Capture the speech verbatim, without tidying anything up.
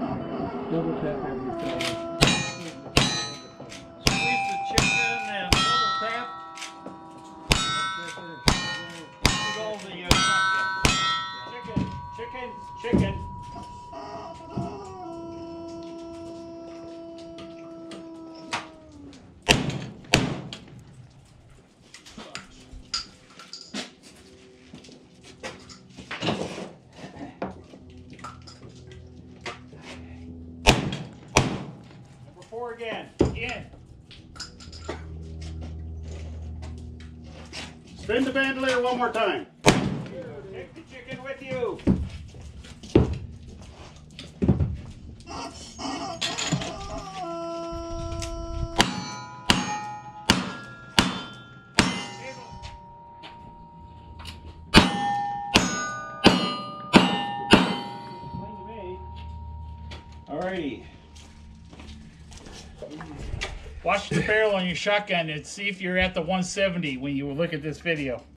Double tap every time. Squeeze the chicken and double tap. Put all the uh, chicken, chicken, chicken. Four again. In. Spin the bandolier one more time. Take the chicken with you. Alrighty. Watch the barrel on your shotgun and see if you're at the one seventy when you look at this video.